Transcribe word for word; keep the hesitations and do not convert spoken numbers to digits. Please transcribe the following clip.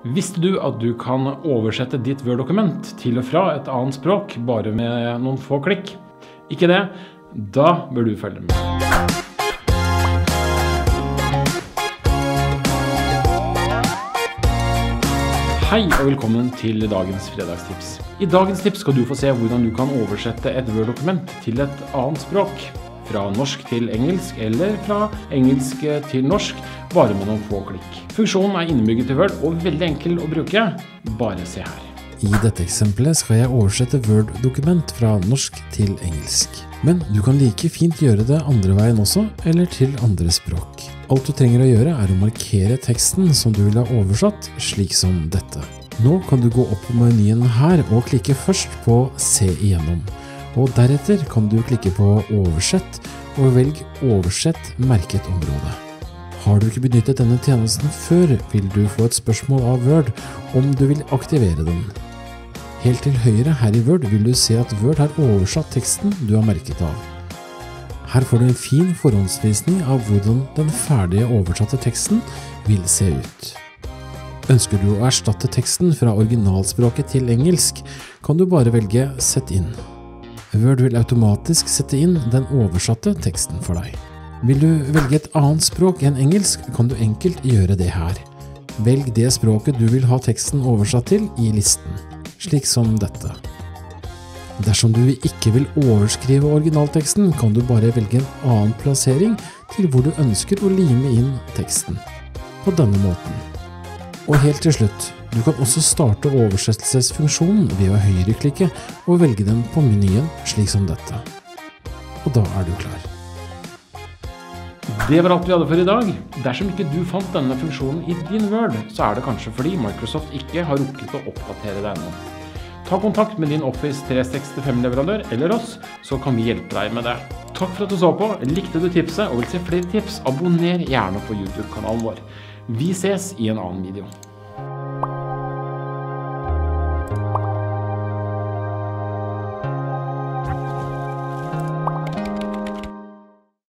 Visste du at du kan oversette ditt Word-dokument til og fra et annet språk bare med noen få klikk? Ikke det? Da bør du følge med. Hei og velkommen til dagens fredagstips. I dagens tips skal du få se hvordan du kan oversette et Word-dokument til et annet språk. Fra norsk til engelsk eller fra engelsk til norsk, bare med noen få klikk. Funksjonen er innebygget i Word og veldig enkel å bruke. Bare se her. I dette eksempelet skal jeg oversette Word-dokument fra norsk til engelsk. Men du kan like fint gjøre det andre veien også, eller til andre språk. Alt du trenger å gjøre er å markere teksten som du vil ha oversatt, slik som dette. Nå kan du gå opp på menyen her og klikke først på Se igjennom. Og deretter kan du klikke på Oversett og velg Oversett merket område. Har du ikke benyttet denne tjenesten før, vil du få et spørsmål av Word om du vil aktivere den. Helt til høyre her i Word vil du se at Word har oversatt teksten du har merket av. Her får du en fin forhåndsvisning av hvordan den ferdige oversatte teksten vil se ut. Ønsker du å erstatte teksten fra originalspråket til engelsk, kan du bare velge Sett inn. Word vil automatisk sette inn den oversatte teksten for deg. Vil du velge et annet språk enn engelsk, kan du enkelt gjøre det her. Velg det språket du vil ha teksten oversatt til i listen, slik som dette. Dersom du ikke vil overskrive originalteksten, kan du bare velge en annen plassering til hvor du ønsker å lime inn teksten. På denne måten. Og helt til slutt, du kan også starte oversettelsesfunksjonen ved å høyreklikke og velge den på menyen slik som dette. Og da er du klar. Det var alt vi hadde for i dag. Dersom ikke du fant denne funksjonen i din Word, så er det kanskje fordi Microsoft ikke har rukket å oppdatere deg ennå. Ta kontakt med din Office tre sekstifem-leverandør eller oss, så kan vi hjelpe deg med det. Takk for at du så på. Likte du tipset og vil se flere tips, abonner gjerne på YouTube-kanalen vår. Vi ses i en annen video.